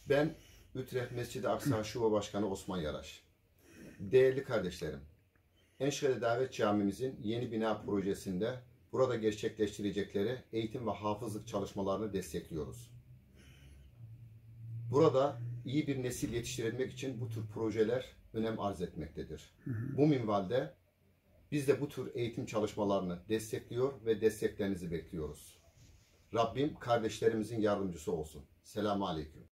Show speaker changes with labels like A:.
A: Ben Utrecht Mescid-i Aksa Şube Başkanı Osman Yaraş. Değerli kardeşlerim, Enşede Davet Camimizin yeni bina projesinde burada gerçekleştirecekleri eğitim ve hafızlık çalışmalarını destekliyoruz. Burada iyi bir nesil yetiştirebilmek için bu tür projeler önem arz etmektedir. Bu minvalde biz de bu tür eğitim çalışmalarını destekliyor ve desteklerinizi bekliyoruz. Rabbim kardeşlerimizin yardımcısı olsun. Selamun Aleyküm.